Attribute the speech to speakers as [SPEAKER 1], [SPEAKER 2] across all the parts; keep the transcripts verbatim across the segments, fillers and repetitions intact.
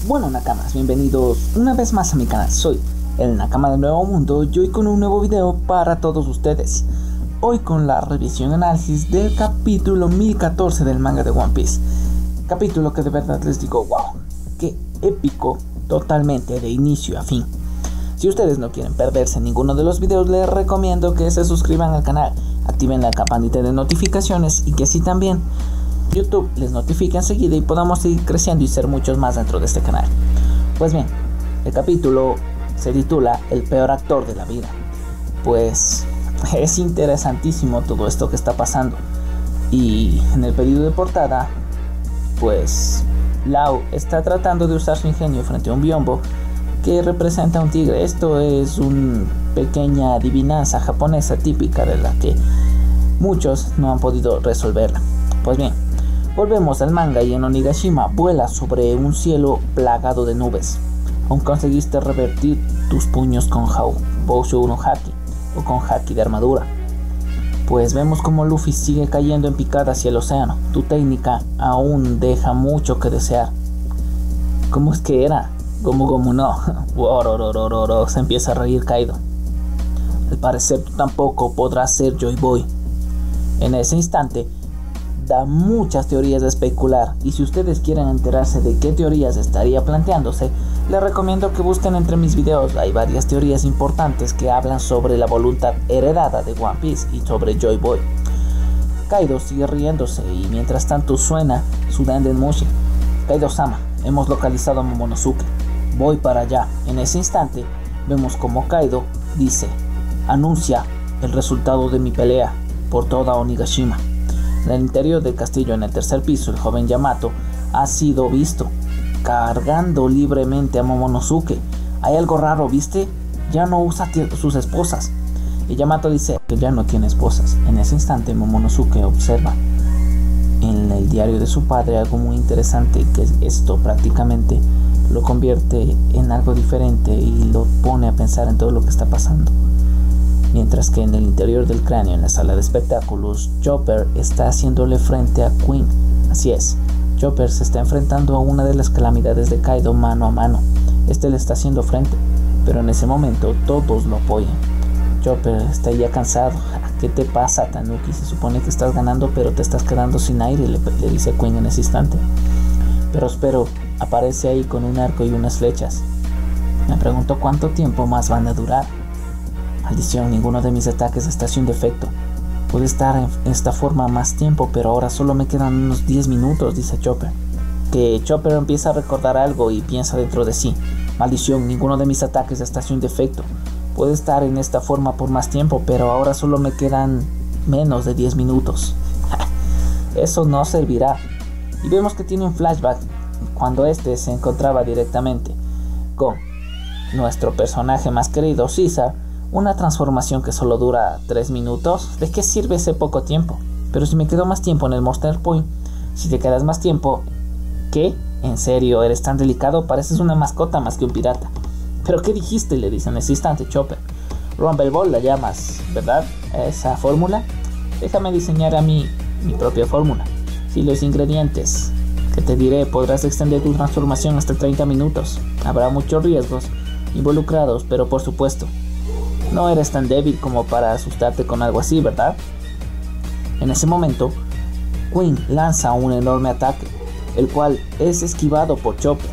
[SPEAKER 1] Bueno, Nakamas, bienvenidos una vez más a mi canal. Soy el Nakama del Nuevo Mundo y hoy con un nuevo video para todos ustedes. Hoy con la revisión y análisis del capítulo mil catorce del manga de One Piece. Capítulo que de verdad les digo, wow, qué épico, totalmente de inicio a fin. Si ustedes no quieren perderse ninguno de los videos, les recomiendo que se suscriban al canal, activen la campanita de notificaciones y que así también YouTube les notifique enseguida y podamos seguir creciendo y ser muchos más dentro de este canal. Pues bien, el capítulo se titula El peor actor de la vida. Pues es interesantísimo todo esto que está pasando. Y en el pedido de portada, pues Lau está tratando de usar su ingenio frente a un biombo que representa a un tigre. Esto es una pequeña adivinanza japonesa típica de la que muchos no han podido resolverla. Pues bien, volvemos al manga y en Onigashima vuela sobre un cielo plagado de nubes. Aún conseguiste revertir tus puños con Boushu no Haki o con Haki de armadura. Pues vemos como Luffy sigue cayendo en picada hacia el océano. Tu técnica aún deja mucho que desear. ¿Cómo es que era? Gomu Gomu no. Worororororo. Se empieza a reír Kaido. Al parecer tú tampoco podrás ser Joy Boy. En ese instante da muchas teorías de especular, y si ustedes quieren enterarse de qué teorías estaría planteándose, les recomiendo que busquen entre mis videos. Hay varias teorías importantes que hablan sobre la voluntad heredada de One Piece y sobre Joy Boy. Kaido sigue riéndose y mientras tanto suena su Dendenmushi. Kaido-sama, hemos localizado a Momonosuke, voy para allá. En ese instante vemos como Kaido dice, anuncia el resultado de mi pelea por toda Onigashima. En el interior del castillo, en el tercer piso, el joven Yamato ha sido visto cargando libremente a Momonosuke. Hay algo raro, ¿viste? Ya no usa sus esposas. Y Yamato dice que ya no tiene esposas. En ese instante Momonosuke observa en el diario de su padre algo muy interesante, que esto prácticamente lo convierte en algo diferente y lo pone a pensar en todo lo que está pasando. Mientras que en el interior del cráneo, en la sala de espectáculos, Chopper está haciéndole frente a Queen. Así es, Chopper se está enfrentando a una de las calamidades de Kaido mano a mano. Este le está haciendo frente, pero en ese momento todos lo apoyan. Chopper está ya cansado. ¿Qué te pasa, Tanuki? Se supone que estás ganando, pero te estás quedando sin aire, le, le dice Queen en ese instante. Pero espero, aparece ahí con un arco y unas flechas. Me pregunto cuánto tiempo más van a durar. Maldición, ninguno de mis ataques está sin defecto. Pude estar en esta forma más tiempo, pero ahora solo me quedan unos diez minutos, dice Chopper. Que Chopper empieza a recordar algo y piensa dentro de sí. Maldición, ninguno de mis ataques está sin defecto. Pude estar en esta forma por más tiempo, pero ahora solo me quedan menos de diez minutos. Eso no servirá. Y vemos que tiene un flashback cuando este se encontraba directamente con nuestro personaje más querido, Caesar. Una transformación que solo dura tres minutos. ¿De qué sirve ese poco tiempo? Pero si me quedo más tiempo en el Monster Point. Si te quedas más tiempo, ¿qué? ¿En serio? ¿Eres tan delicado? Pareces una mascota más que un pirata. ¿Pero qué dijiste? Le dice en ese instante Chopper. Rumble Ball la llamas, ¿verdad? ¿Esa fórmula? Déjame diseñar a mí mi propia fórmula. Si los ingredientes que te diré, podrás extender tu transformación hasta treinta minutos. Habrá muchos riesgos involucrados, pero por supuesto no eres tan débil como para asustarte con algo así, ¿verdad? En ese momento, Queen lanza un enorme ataque, el cual es esquivado por Chopper.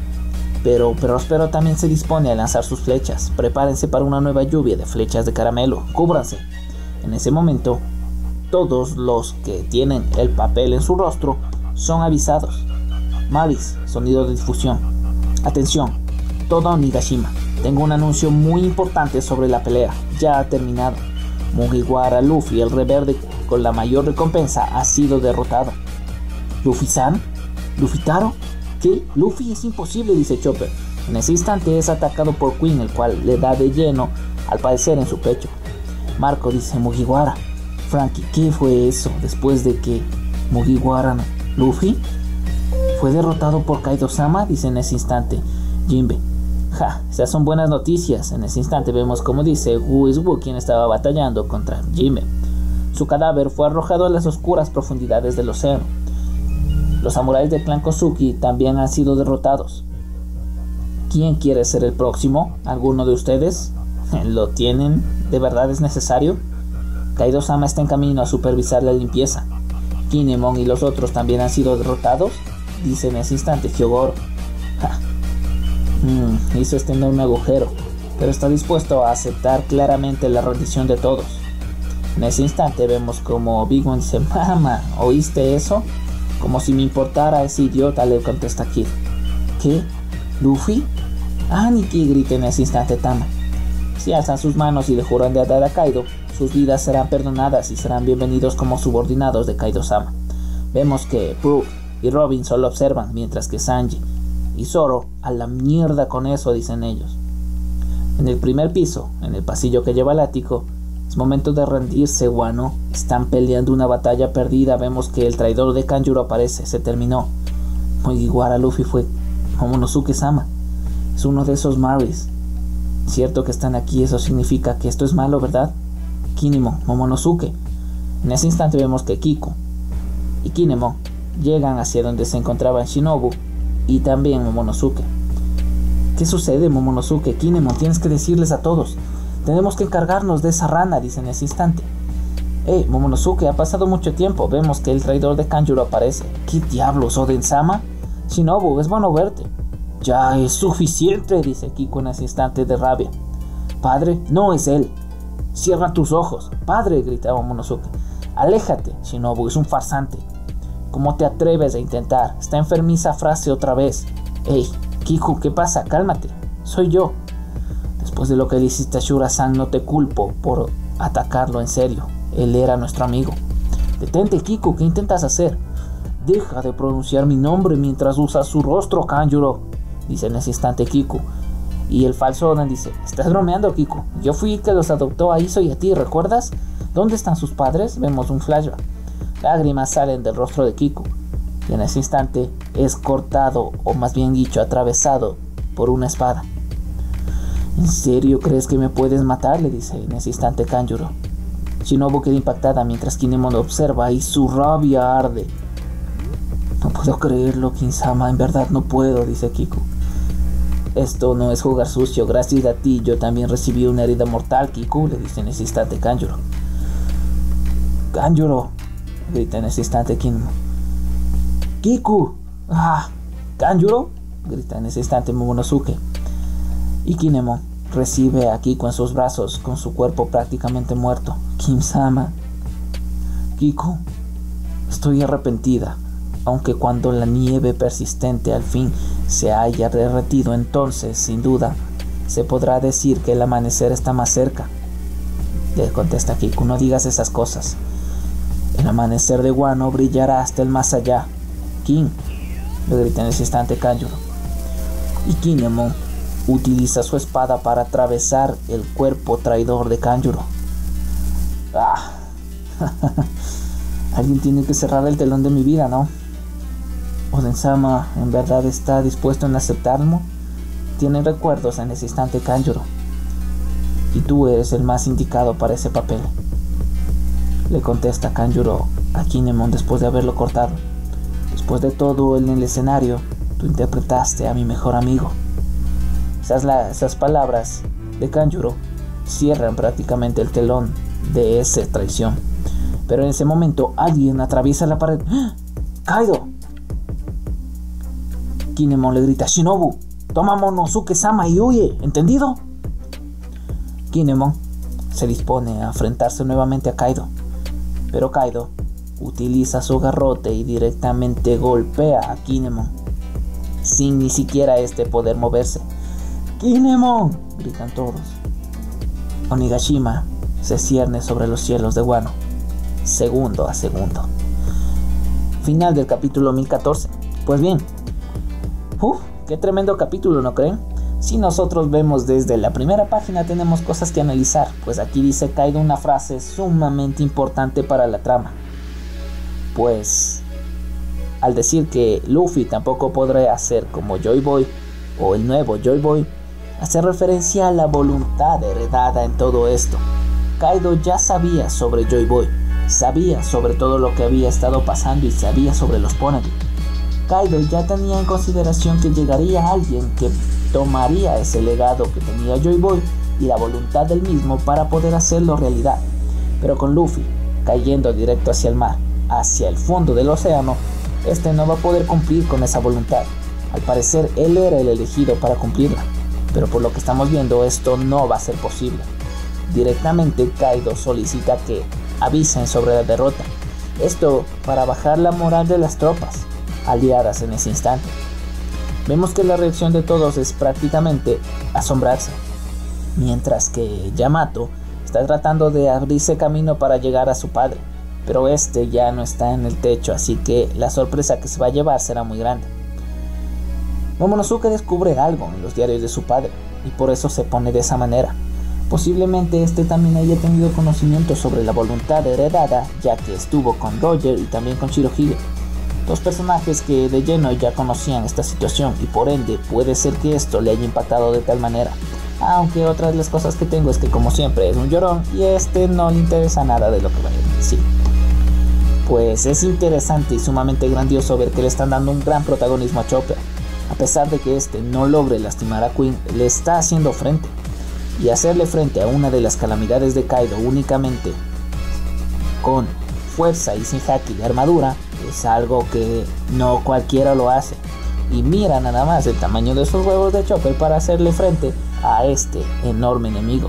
[SPEAKER 1] Pero Próspero también se dispone a lanzar sus flechas. Prepárense para una nueva lluvia de flechas de caramelo. Cúbranse. En ese momento, todos los que tienen el papel en su rostro son avisados. Maris, sonido de difusión. Atención, toda Onigashima. Tengo un anuncio muy importante sobre la pelea. Ya ha terminado. Mugiwara Luffy, el reverde con la mayor recompensa, ha sido derrotado. ¿Luffy-san? ¿Luffy-taro? ¿Qué? Luffy es imposible, dice Chopper. En ese instante es atacado por Queen, el cual le da de lleno, al parecer, en su pecho. Marco dice, Mugiwara. Frankie, ¿qué fue eso? Después de que Mugiwara no. ¿Luffy? ¿Fue derrotado por Kaido-sama? Dice en ese instante Jinbe. Ja, esas son buenas noticias. En ese instante vemos como dice Wu is Wu, quien estaba batallando contra Jinbe. Su cadáver fue arrojado a las oscuras profundidades del océano. Los samuráis del clan Kozuki también han sido derrotados. ¿Quién quiere ser el próximo? ¿Alguno de ustedes? ¿Lo tienen? ¿De verdad es necesario? Kaido-sama está en camino a supervisar la limpieza. ¿Kinemon y los otros también han sido derrotados? Dice en ese instante Hyogoro. Mm, hizo este enorme agujero, pero está dispuesto a aceptar claramente la rendición de todos. En ese instante vemos como Big Mom dice: Mamá, ¿oíste eso? Como si me importara ese idiota, le contesta Kid. ¿Qué? ¿Luffy? Ah, Nikki, grita en ese instante Tama. Si alzan sus manos y le juran lealtad a Kaido, sus vidas serán perdonadas y serán bienvenidos como subordinados de Kaido-sama. Vemos que Brook y Robin solo observan, mientras que Sanji y Zoro, a la mierda con eso, dicen ellos. En el primer piso, en el pasillo que lleva al ático, es momento de rendirse, Wano. Están peleando una batalla perdida. Vemos que el traidor de Kanjuro aparece. Se terminó. Mugiwara Luffy fue Momonosuke-sama. Es uno de esos Marys. Cierto que están aquí, eso significa que esto es malo, ¿verdad? Kinemon, Momonosuke. En ese instante vemos que Kiku y Kinemon llegan hacia donde se encontraban Shinobu y también Momonosuke. ¿Qué sucede, Momonosuke? Kinemon, tienes que decirles a todos. Tenemos que encargarnos de esa rana, dice en ese instante. Eh, Momonosuke, ha pasado mucho tiempo. Vemos que el traidor de Kanjuro aparece. ¿Qué diablos, Oden-sama? Shinobu, es bueno verte. Ya es suficiente, dice Kiku en ese instante de rabia. Padre, no es él. Cierra tus ojos. Padre, grita Momonosuke. Aléjate, Shinobu, es un farsante. ¿Cómo te atreves a intentar? Está enfermiza frase otra vez. Ey, Kiku, ¿qué pasa? Cálmate. Soy yo. Después de lo que le hiciste a Shura-san, no te culpo por atacarlo en serio. Él era nuestro amigo. Detente, Kiku, ¿qué intentas hacer? Deja de pronunciar mi nombre mientras usas su rostro, Kanjuro, dice en ese instante Kiku. Y el falso Oden dice: estás bromeando, Kiku. Yo fui el que los adoptó a Iso y a ti, ¿recuerdas? ¿Dónde están sus padres? Vemos un flashback. Lágrimas salen del rostro de Kiku. Y en ese instante es cortado, o más bien dicho, atravesado por una espada. ¿En serio crees que me puedes matar?, le dice en ese instante Kanjuro. Shinobu queda impactada mientras Kinemon observa y su rabia arde. No puedo creerlo, Kinsama, en verdad no puedo, dice Kiku. Esto no es jugar sucio, gracias a ti yo también recibí una herida mortal, Kiku, le dice en ese instante Kanjuro. Kanjuro, grita en ese instante Kinemon. Kiku, ah, Kanjuro, grita en ese instante Momonosuke. Y Kinemon recibe a Kiku en sus brazos con su cuerpo prácticamente muerto. Kinsama. Kiku, estoy arrepentida, aunque cuando la nieve persistente al fin se haya derretido, entonces, sin duda, se podrá decir que el amanecer está más cerca. Le contesta Kiku: no digas esas cosas. El amanecer de Wano brillará hasta el más allá. King, le grita en ese instante Kanjuro. Y Kinemon utiliza su espada para atravesar el cuerpo traidor de Kanjuro. Ah. Alguien tiene que cerrar el telón de mi vida, ¿no? Oden-sama, ¿en verdad está dispuesto en aceptarlo? Tiene recuerdos en ese instante Kanjuro. Y tú eres el más indicado para ese papel, le contesta Kanjuro a Kinemon después de haberlo cortado. Después de todo en el escenario, tú interpretaste a mi mejor amigo. Esas, la, esas palabras de Kanjuro cierran prácticamente el telón de esa traición. Pero en ese momento alguien atraviesa la pared. ¡Ah! ¡Kaido! Kinemon le grita: Shinobu, toma Momonosuke-sama y huye, ¿entendido? Kinemon se dispone a enfrentarse nuevamente a Kaido, pero Kaido utiliza su garrote y directamente golpea a Kinemon, sin ni siquiera este poder moverse. ¡Kinemon!, gritan todos. Onigashima se cierne sobre los cielos de Wano, segundo a segundo. Final del capítulo mil catorce. Pues bien, uff, qué tremendo capítulo, ¿no creen? Si nosotros vemos desde la primera página, tenemos cosas que analizar, pues aquí dice Kaido una frase sumamente importante para la trama. Pues, al decir que Luffy tampoco podrá hacer como Joy Boy, o el nuevo Joy Boy, hace referencia a la voluntad heredada en todo esto. Kaido ya sabía sobre Joy Boy, sabía sobre todo lo que había estado pasando y sabía sobre los Poneglyph. Kaido ya tenía en consideración que llegaría alguien que tomaría ese legado que tenía Joy Boy y la voluntad del mismo para poder hacerlo realidad. Pero con Luffy cayendo directo hacia el mar, hacia el fondo del océano, este no va a poder cumplir con esa voluntad. Al parecer él era el elegido para cumplirla, pero por lo que estamos viendo esto no va a ser posible. Directamente Kaido solicita que avisen sobre la derrota, esto para bajar la moral de las tropas aliadas en ese instante. Vemos que la reacción de todos es prácticamente asombrarse, mientras que Yamato está tratando de abrirse camino para llegar a su padre, pero este ya no está en el techo, así que la sorpresa que se va a llevar será muy grande. Momonosuke descubre algo en los diarios de su padre y por eso se pone de esa manera. Posiblemente este también haya tenido conocimiento sobre la voluntad heredada, ya que estuvo con Roger y también con Shirohige, dos personajes que de lleno ya conocían esta situación y por ende puede ser que esto le haya impactado de tal manera. Aunque otra de las cosas que tengo es que como siempre es un llorón y a este no le interesa nada de lo que vaya a decir. Pues es interesante y sumamente grandioso ver que le están dando un gran protagonismo a Chopper. A pesar de que este no logre lastimar a Queen, le está haciendo frente. Y hacerle frente a una de las calamidades de Kaido únicamente con fuerza y sin haki de armadura es algo que no cualquiera lo hace. Y mira nada más el tamaño de esos huevos de Chopper para hacerle frente a este enorme enemigo.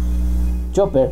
[SPEAKER 1] Chopper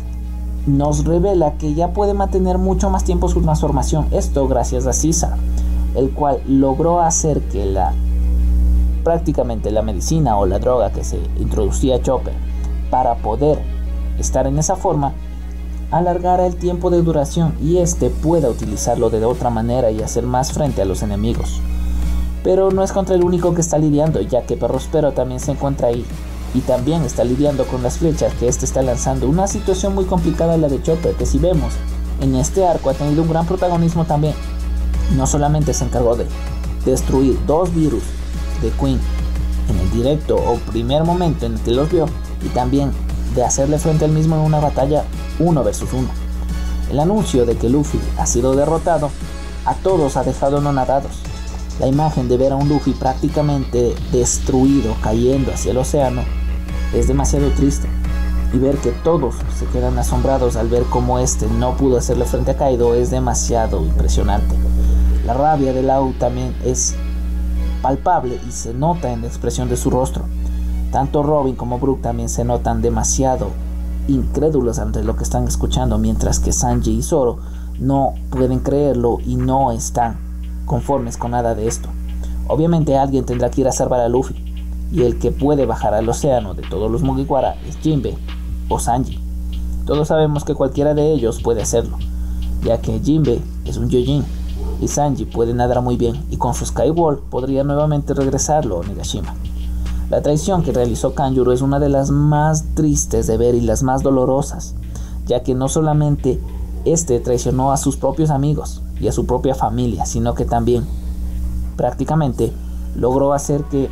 [SPEAKER 1] nos revela que ya puede mantener mucho más tiempo su transformación, esto gracias a Caesar, el cual logró hacer que la prácticamente la medicina o la droga que se introducía a Chopper para poder estar en esa forma alargara el tiempo de duración y este pueda utilizarlo de otra manera y hacer más frente a los enemigos. Pero no es contra el único que está lidiando, ya que Perrospero también se encuentra ahí y también está lidiando con las flechas que este está lanzando. Una situación muy complicada la de Chopper, que si vemos en este arco ha tenido un gran protagonismo también. No solamente se encargó de destruir dos virus de Queen en el directo o primer momento en el que los vio, y también de hacerle frente al mismo en una batalla uno versus uno. El anuncio de que Luffy ha sido derrotado a todos ha dejado anonadados. La imagen de ver a un Luffy prácticamente destruido cayendo hacia el océano es demasiado triste, y ver que todos se quedan asombrados al ver cómo este no pudo hacerle frente a Kaido es demasiado impresionante. La rabia de Lau también es palpable y se nota en la expresión de su rostro. Tanto Robin como Brook también se notan demasiado incrédulos ante lo que están escuchando, mientras que Sanji y Zoro no pueden creerlo y no están conformes con nada de esto. Obviamente alguien tendrá que ir a salvar a Luffy, y el que puede bajar al océano de todos los Mugiwara es Jinbe o Sanji. Todos sabemos que cualquiera de ellos puede hacerlo, ya que Jinbe es un Gyojin y Sanji puede nadar muy bien, y con su Skywall podría nuevamente regresarlo a Nigashima. La traición que realizó Kanjuro es una de las más tristes de ver y las más dolorosas, ya que no solamente este traicionó a sus propios amigos y a su propia familia, sino que también prácticamente logró hacer que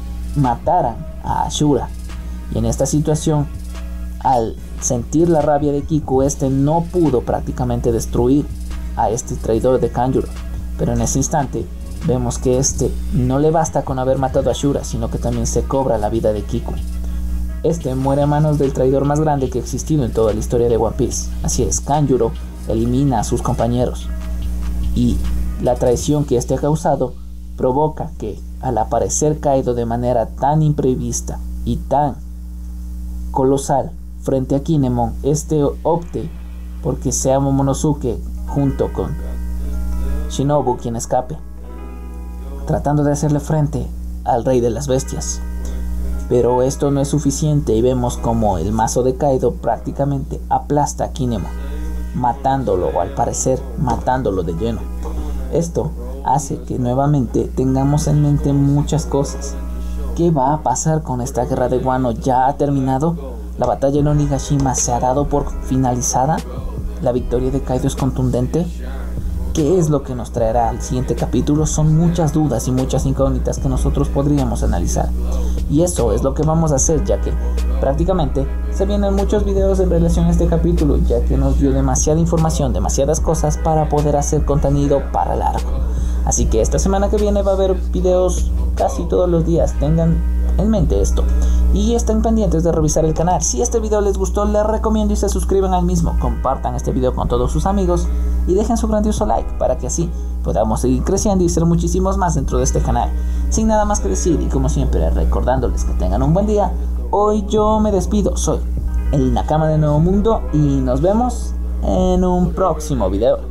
[SPEAKER 1] mataran a Ashura. Y en esta situación, al sentir la rabia de Kiku, este no pudo prácticamente destruir a este traidor de Kanjuro, pero en ese instante vemos que este no le basta con haber matado a Ashura, sino que también se cobra la vida de Kiku. Este muere a manos del traidor más grande que ha existido en toda la historia de One Piece. Así es, Kanjuro elimina a sus compañeros, y la traición que este ha causado provoca que, al aparecer Kaido de manera tan imprevista y tan colosal frente a Kinemon, este opte porque sea Momonosuke junto con Shinobu quien escape, tratando de hacerle frente al rey de las bestias. Pero esto no es suficiente y vemos como el mazo de Kaido prácticamente aplasta a Kinemon, matándolo, o al parecer matándolo de lleno. Esto hace que nuevamente tengamos en mente muchas cosas. ¿Qué va a pasar con esta guerra de Wano? ¿Ya ha terminado? ¿La batalla en Onigashima se ha dado por finalizada? ¿La victoria de Kaido es contundente? ¿Qué es lo que nos traerá al siguiente capítulo? Son muchas dudas y muchas incógnitas que nosotros podríamos analizar, y eso es lo que vamos a hacer, ya que prácticamente se vienen muchos videos en relación a este capítulo, ya que nos dio demasiada información, demasiadas cosas para poder hacer contenido para largo. Así que esta semana que viene va a haber videos casi todos los días. Tengan en mente esto. Y estén pendientes de revisar el canal. Si este video les gustó, les recomiendo y se suscriban al mismo. Compartan este video con todos sus amigos y dejen su grandioso like para que así podamos seguir creciendo y ser muchísimos más dentro de este canal. Sin nada más que decir y como siempre recordándoles que tengan un buen día, hoy yo me despido. Soy el Nakama de Nuevo Mundo y nos vemos en un próximo video.